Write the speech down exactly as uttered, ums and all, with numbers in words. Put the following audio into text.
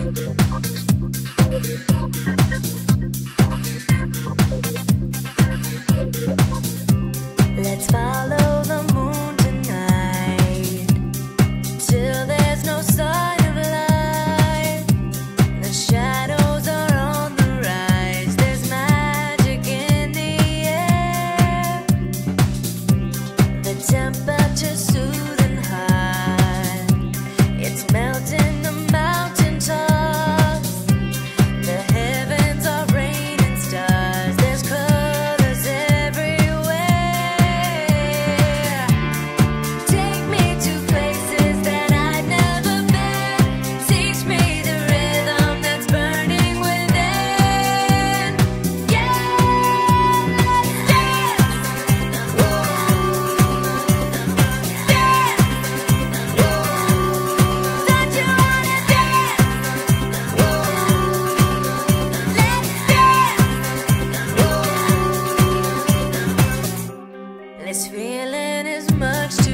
Let's follow the moon tonight till there's no sign of light. The shadows are on the rise. There's magic in the air. The temperature's soothing high. It's melting the mountain tops. The heavens are raining stars. There's colors everywhere. Take me to places that I've never been. Teach me the rhythm that's burning within. Yeah, let's dance. Dance. Don't you wanna dance? Let's dance. This feeling is much too